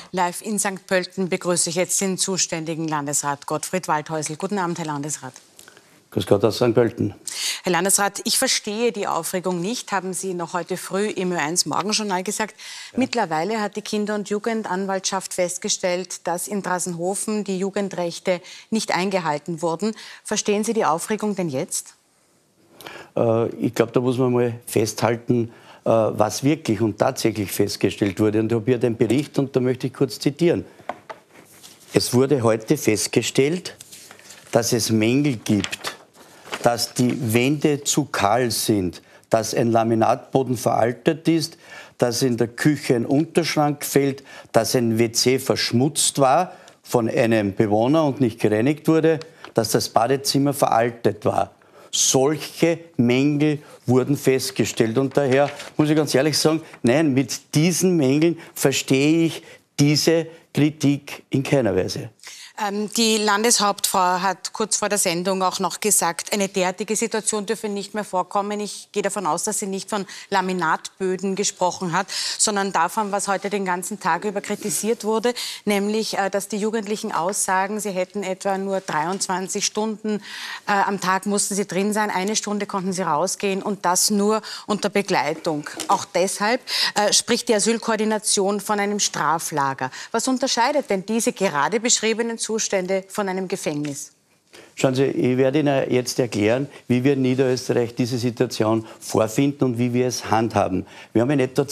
Live in St. Pölten begrüße ich jetzt den zuständigen Landesrat Gottfried Waldhäusl. Guten Abend, Herr Landesrat. Grüß Gott aus St. Pölten. Herr Landesrat, ich verstehe die Aufregung nicht, haben Sie noch heute früh im Ö1 Morgenjournal gesagt. Ja. Mittlerweile hat die Kinder- und Jugendanwaltschaft festgestellt, dass in Drasenhofen die Jugendrechte nicht eingehalten wurden. Verstehen Sie die Aufregung denn jetzt? Ich glaube, da muss man mal festhalten, was wirklich und tatsächlich festgestellt wurde. Und ich habe hier den Bericht und da möchte ich kurz zitieren. Es wurde heute festgestellt, dass es Mängel gibt, dass die Wände zu kahl sind, dass ein Laminatboden veraltet ist, dass in der Küche ein Unterschrank fehlt, dass ein WC verschmutzt war von einem Bewohner und nicht gereinigt wurde, dass das Badezimmer veraltet war. Solche Mängel wurden festgestellt. Und daher muss ich ganz ehrlich sagen, nein, mit diesen Mängeln verstehe ich diese Kritik in keiner Weise. Die Landeshauptfrau hat kurz vor der Sendung auch noch gesagt, eine derartige Situation dürfe nicht mehr vorkommen. Ich gehe davon aus, dass sie nicht von Laminatböden gesprochen hat, sondern davon, was heute den ganzen Tag über kritisiert wurde, nämlich, dass die Jugendlichen aussagen, sie hätten etwa nur 23 Stunden am Tag mussten sie drin sein, 1 Stunde konnten sie rausgehen und das nur unter Begleitung. Auch deshalb spricht die Asylkoordination von einem Straflager. Was unterscheidet denn diese gerade beschriebenen Zustände von einem Gefängnis? Schauen Sie, ich werde Ihnen jetzt erklären, wie wir in Niederösterreich diese Situation vorfinden und wie wir es handhaben. Wir haben in etwa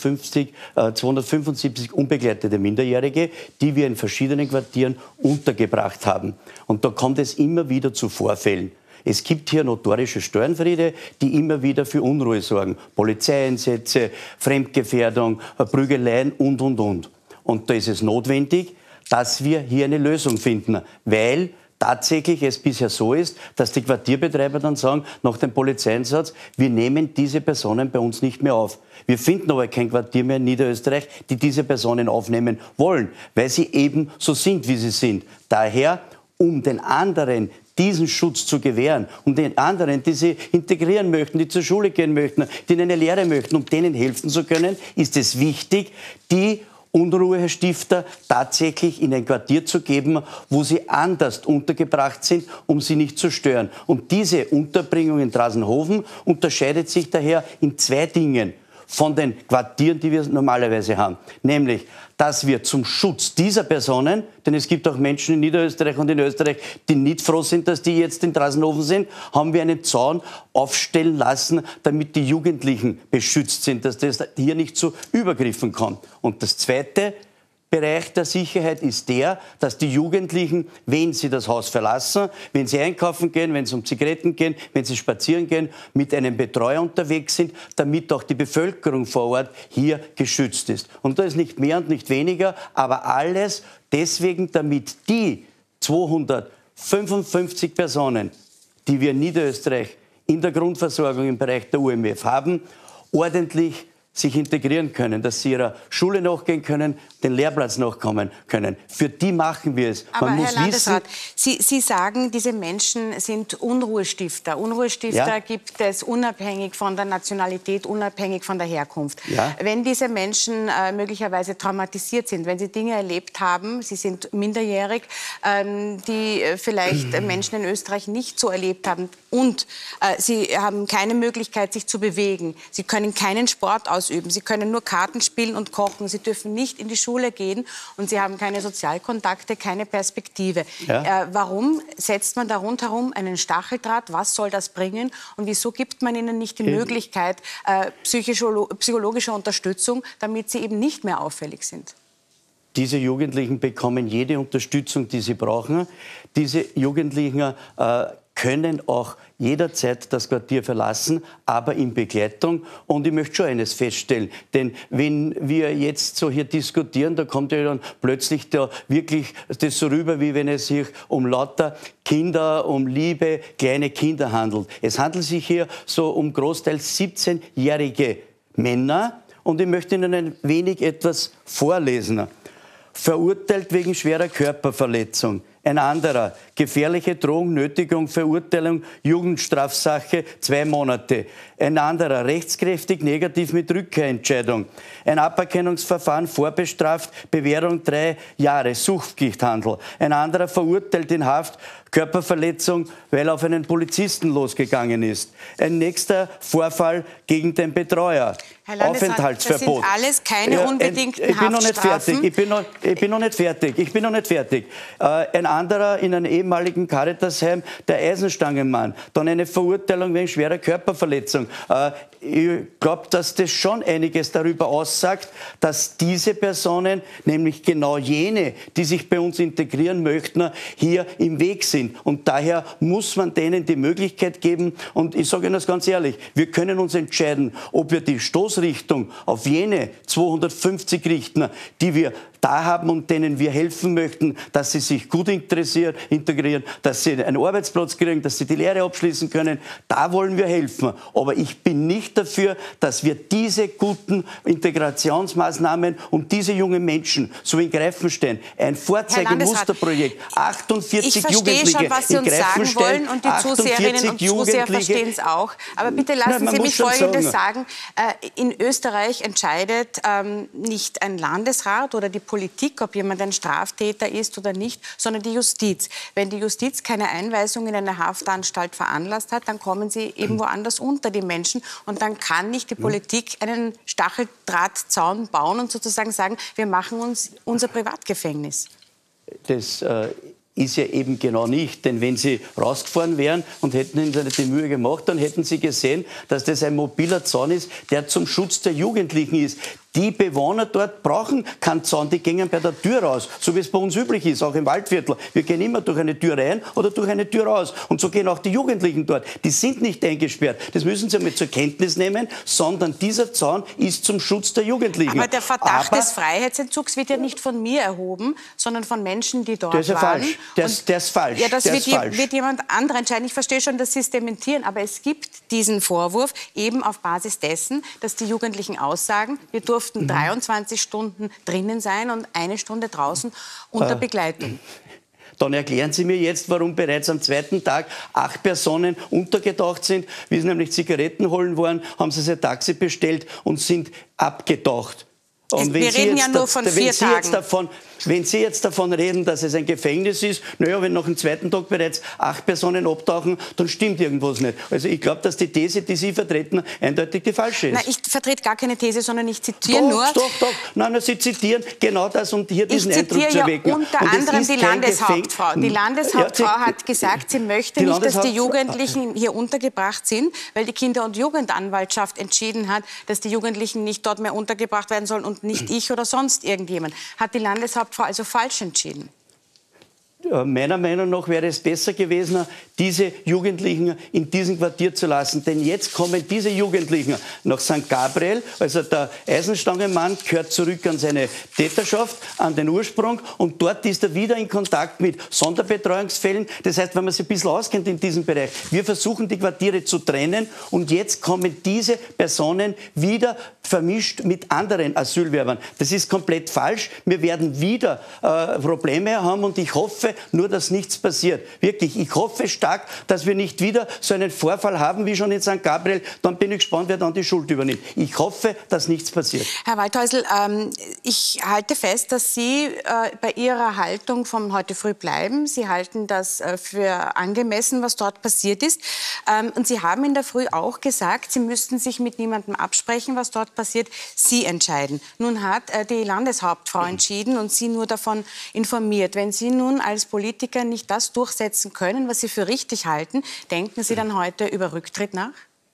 275 unbegleitete Minderjährige, die wir in verschiedenen Quartieren untergebracht haben. Und da kommt es immer wieder zu Vorfällen. Es gibt hier notorische Störenfriede, die immer wieder für Unruhe sorgen. Polizeieinsätze, Fremdgefährdung, Prügeleien und. Und da ist es notwendig, dass wir hier eine Lösung finden, weil tatsächlich es bisher so ist, dass die Quartierbetreiber dann sagen, nach dem Polizeieinsatz, wir nehmen diese Personen bei uns nicht mehr auf. Wir finden aber kein Quartier mehr in Niederösterreich, die diese Personen aufnehmen wollen, weil sie eben so sind, wie sie sind. Daher, um den anderen diesen Schutz zu gewähren, um den anderen, die sie integrieren möchten, die zur Schule gehen möchten, die in eine Lehre möchten, um denen helfen zu können, ist es wichtig, die Unruhestifter tatsächlich in ein Quartier zu geben, wo sie anders untergebracht sind, um sie nicht zu stören. Und diese Unterbringung in Drasenhofen unterscheidet sich daher in 2 Dingen von den Quartieren, die wir normalerweise haben. Nämlich, dass wir zum Schutz dieser Personen, denn es gibt auch Menschen in Niederösterreich und in Österreich, die nicht froh sind, dass die jetzt in Drasenhofen sind, haben wir einen Zaun aufstellen lassen, damit die Jugendlichen beschützt sind, dass das hier nicht zu Übergriffen kommt. Und das zweite Bereich der Sicherheit ist der, dass die Jugendlichen, wenn sie das Haus verlassen, wenn sie einkaufen gehen, wenn sie um Zigaretten gehen, wenn sie spazieren gehen, mit einem Betreuer unterwegs sind, damit auch die Bevölkerung vor Ort hier geschützt ist. Und da ist nicht mehr und nicht weniger, aber alles deswegen, damit die 255 Personen, die wir in Niederösterreich in der Grundversorgung im Bereich der UMF haben, ordentlich sich integrieren können, dass sie ihrer Schule nachgehen können, den Lehrplatz nachkommen können. Für die machen wir es. Aber Herr Landesrat, Sie sagen, diese Menschen sind Unruhestifter. Unruhestifter gibt es unabhängig von der Nationalität, unabhängig von der Herkunft. Ja. Wenn diese Menschen möglicherweise traumatisiert sind, wenn sie Dinge erlebt haben, sie sind minderjährig, die vielleicht Menschen in Österreich nicht so erlebt haben und sie haben keine Möglichkeit, sich zu bewegen, sie können keinen Sport ausüben, sie können nur Karten spielen und kochen, sie dürfen nicht in die Schule gehen und sie haben keine Sozialkontakte, keine Perspektive. Ja. Warum setzt man da rundherum einen Stacheldraht? Was soll das bringen? Und wieso gibt man ihnen nicht die Möglichkeit psychologischer Unterstützung, damit sie eben nicht mehr auffällig sind? Diese Jugendlichen bekommen jede Unterstützung, die sie brauchen. Diese Jugendlichen können auch jederzeit das Quartier verlassen, aber in Begleitung. Und ich möchte schon eines feststellen, denn wenn wir jetzt so hier diskutieren, da kommt ja dann plötzlich da wirklich das so rüber, wie wenn es sich um lauter Kinder, um liebe kleine Kinder handelt. Es handelt sich hier so um großteils 17-jährige Männer und ich möchte Ihnen ein wenig etwas vorlesen. Verurteilt wegen schwerer Körperverletzung. Ein anderer, gefährliche Drohung, Nötigung, Verurteilung, Jugendstrafsache, 2 Monate. Ein anderer, rechtskräftig, negativ mit Rückkehrentscheidung. Ein Aberkennungsverfahren, vorbestraft, Bewährung 3 Jahre, Suchtgifthandel. Ein anderer, verurteilt in Haft, Körperverletzung, weil er auf einen Polizisten losgegangen ist. Ein nächster Vorfall gegen den Betreuer. Aufenthaltsverbot. Das sind alles keine unbedingten Haftstrafen. Ich bin noch nicht fertig. Ein anderer in einem ehemaligen Caritasheim, der Eisenstangenmann. Dann eine Verurteilung wegen schwerer Körperverletzung. Ich glaube, dass das schon einiges darüber aussagt, dass diese Personen, nämlich genau jene, die sich bei uns integrieren möchten, hier im Weg sind. Und daher muss man denen die Möglichkeit geben. Und ich sage Ihnen das ganz ehrlich, wir können uns entscheiden, ob wir die Stoßrichtung auf jene 250 richten, die wir da haben und denen wir helfen möchten, dass sie sich gut integrieren, dass sie einen Arbeitsplatz kriegen, dass sie die Lehre abschließen können. Da wollen wir helfen. Aber ich bin nicht dafür, dass wir diese guten Integrationsmaßnahmen und diese jungen Menschen so in Greifenstein, ein Vorzeigemusterprojekt, 48 Jugendliche ich verstehe schon, was Sie uns sagen wollen, und die Zuseherinnen und Zuseher verstehen es auch. Aber bitte lassen Sie mich Folgendes sagen. In Österreich entscheidet nicht ein Landesrat oder die Politik, ob jemand ein Straftäter ist oder nicht, sondern die Justiz. Wenn die Justiz keine Einweisung in eine Haftanstalt veranlasst hat, dann kommen sie eben woanders unter, die Menschen. Und dann kann nicht die Politik einen Stacheldrahtzaun bauen und sozusagen sagen, wir machen uns unser Privatgefängnis. Das ist ja eben genau nicht. Denn wenn Sie rausgefahren wären und hätten Ihnen die Mühe gemacht, dann hätten Sie gesehen, dass das ein mobiler Zaun ist, der zum Schutz der Jugendlichen ist. Die Bewohner dort brauchen keinen Zaun, die gehen bei der Tür raus, so wie es bei uns üblich ist, auch im Waldviertel. Wir gehen immer durch eine Tür rein oder durch eine Tür raus. Und so gehen auch die Jugendlichen dort. Die sind nicht eingesperrt. Das müssen Sie einmal zur Kenntnis nehmen, sondern dieser Zaun ist zum Schutz der Jugendlichen. Aber der Verdacht des Freiheitsentzugs wird ja nicht von mir erhoben, sondern von Menschen, die dort waren. Der ist ja falsch. Der ist falsch. Ja, das wird jemand anderer entscheiden. Ich verstehe schon, dass Sie es dementieren, aber es gibt diesen Vorwurf eben auf Basis dessen, dass die Jugendlichen aussagen, wir durften 23 Stunden drinnen sein und 1 Stunde draußen unter Begleitung. Dann erklären Sie mir jetzt, warum bereits am 2. Tag 8 Personen untergetaucht sind. Wie sie nämlich Zigaretten holen wollen, haben sie sich ein Taxi bestellt und sind abgetaucht. Und wir reden ja nur von 4 Tagen. Wenn Sie jetzt davon reden, dass es ein Gefängnis ist, naja, wenn nach dem 2. Tag bereits 8 Personen abtauchen, dann stimmt irgendwas nicht. Also ich glaube, dass die These, die Sie vertreten, eindeutig die falsche ist. Nein, ich vertrete gar keine These, sondern ich zitiere nur... Doch. Nein, Sie zitieren genau das, um hier diesen Eindruck zu erwecken. Ich zitiere ja unter anderem die Landeshauptfrau. Die Landeshauptfrau hat gesagt, sie möchte nicht, dass die Jugendlichen hier untergebracht sind, weil die Kinder- und Jugendanwaltschaft entschieden hat, dass die Jugendlichen nicht dort mehr untergebracht werden sollen und nicht ich oder sonst irgendjemand. Hat die Landeshauptfrau also falsch entschieden? Meiner Meinung nach wäre es besser gewesen, diese Jugendlichen in diesem Quartier zu lassen. Denn jetzt kommen diese Jugendlichen nach St. Gabriel. Also der Eisenstangenmann gehört zurück an seine Täterschaft, an den Ursprung. Und dort ist er wieder in Kontakt mit Sonderbetreuungsfällen. Das heißt, wenn man sich ein bisschen auskennt in diesem Bereich, wir versuchen, die Quartiere zu trennen. Und jetzt kommen diese Personen wieder vermischt mit anderen Asylwerbern. Das ist komplett falsch. Wir werden wieder Probleme haben. Und ich hoffe, nur, dass nichts passiert. Wirklich, ich hoffe stark, dass wir nicht wieder so einen Vorfall haben wie schon in St. Gabriel. Dann bin ich gespannt, wer dann die Schuld übernimmt. Ich hoffe, dass nichts passiert. Herr Waldhäusl, ich halte fest, dass Sie bei Ihrer Haltung von heute früh bleiben. Sie halten das für angemessen, was dort passiert ist. Und Sie haben in der Früh auch gesagt, Sie müssten sich mit niemandem absprechen, was dort passiert. Sie entscheiden. Nun hat die Landeshauptfrau entschieden und Sie nur davon informiert. Wenn Sie nun als Politiker nicht das durchsetzen können, was Sie für richtig halten, denken Sie dann heute über Rücktritt nach?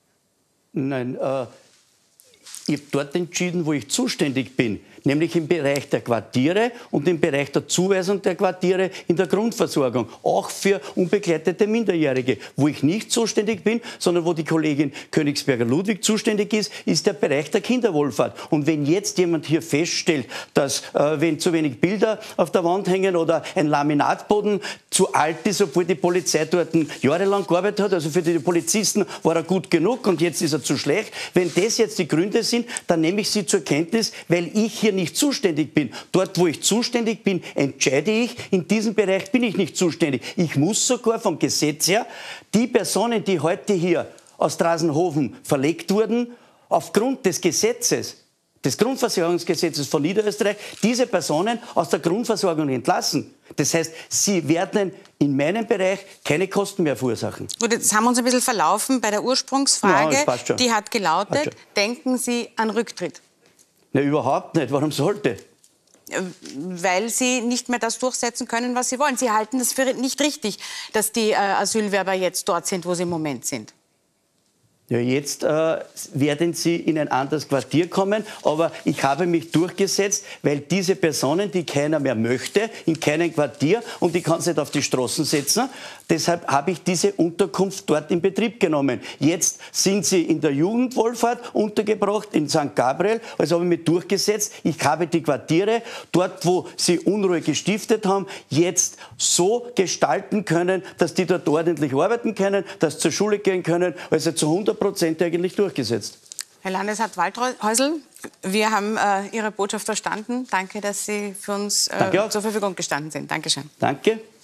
Nein, ich habe dort entschieden, wo ich zuständig bin, nämlich im Bereich der Quartiere und im Bereich der Zuweisung der Quartiere in der Grundversorgung, auch für unbegleitete Minderjährige. Wo ich nicht zuständig bin, sondern wo die Kollegin Königsberger-Ludwig zuständig ist, ist der Bereich der Kinderwohlfahrt. Und wenn jetzt jemand hier feststellt, dass wenn zu wenig Bilder auf der Wand hängen oder ein Laminatboden zu alt ist, obwohl die Polizei dort jahrelang gearbeitet hat, also für die Polizisten war er gut genug und jetzt ist er zu schlecht. Wenn das jetzt die Gründe sind, dann nehme ich sie zur Kenntnis, weil ich hier nicht zuständig bin. Dort, wo ich zuständig bin, entscheide ich, in diesem Bereich bin ich nicht zuständig. Ich muss sogar vom Gesetz her die Personen, die heute hier aus Drasenhofen verlegt wurden, aufgrund des Gesetzes, des Grundversorgungsgesetzes von Niederösterreich, diese Personen aus der Grundversorgung entlassen. Das heißt, sie werden in meinem Bereich keine Kosten mehr verursachen. Gut, jetzt haben wir uns ein bisschen verlaufen bei der Ursprungsfrage. Ja, die hat gelautet, denken Sie an Rücktritt? Na, überhaupt nicht. Warum sollte? Weil Sie nicht mehr das durchsetzen können, was Sie wollen. Sie halten das für nicht richtig, dass die Asylwerber jetzt dort sind, wo sie im Moment sind. Ja, jetzt werden sie in ein anderes Quartier kommen, aber ich habe mich durchgesetzt, weil diese Personen, die keiner mehr möchte, in keinem Quartier und die kann es nicht auf die Straßen setzen, deshalb habe ich diese Unterkunft dort in Betrieb genommen. Jetzt sind sie in der Jugendwohlfahrt untergebracht, in St. Gabriel, also habe ich mich durchgesetzt. Ich habe die Quartiere, dort wo sie Unruhe gestiftet haben, jetzt so gestalten können, dass die dort ordentlich arbeiten können, dass sie zur Schule gehen können, also zu 100% eigentlich durchgesetzt. Herr Landesrat Waldhäusl, wir haben Ihre Botschaft verstanden. Danke, dass Sie für uns zur Verfügung gestanden sind. Dankeschön. Danke.